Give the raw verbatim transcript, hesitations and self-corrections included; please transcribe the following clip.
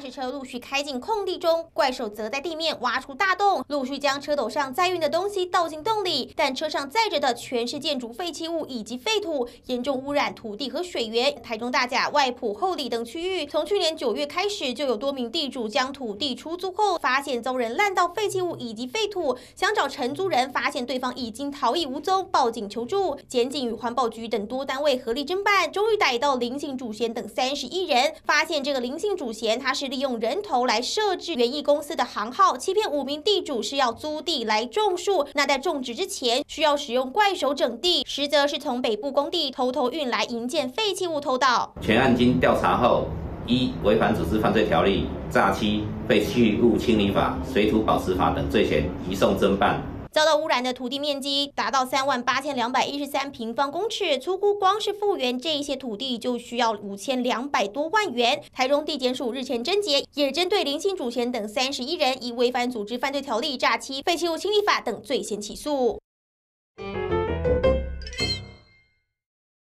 驶车陆续开进空地中，怪手则在地面挖出大洞，陆续将车斗上载运的东西倒进洞里，但车上载着的全是建筑废弃物以及废土，严重污染土地和水源。台中大甲、外埔、后里等区域，从去年九月开始，就有多名地主将土地出租后，发现遭人滥倒废弃物以及废土，想找承租人，发现对方已经逃逸无踪，报警求助。检警与环保局等多单位合力侦办，终于逮到林姓主嫌等三十一人。发现这个林姓主嫌，他是利用人头来设置园艺公司的行号，欺骗五名地主是要租地来种树。那在种植之前，需要使用怪手整地，实则是从北部工地偷偷运来营建废弃物偷盗。 全案经调查后，依违反组织犯罪条例、诈欺、废弃物清理法、水土保持法等罪嫌，移送侦办。 遭到污染的土地面积达到三万八千两百一十三平方公尺，粗估光是复原这一些土地就需要五千两百多万元。台中地检署日前侦结，也针对林姓主嫌等三十一人，以违反组织犯罪条例、诈欺、废弃物清理法等罪嫌起诉。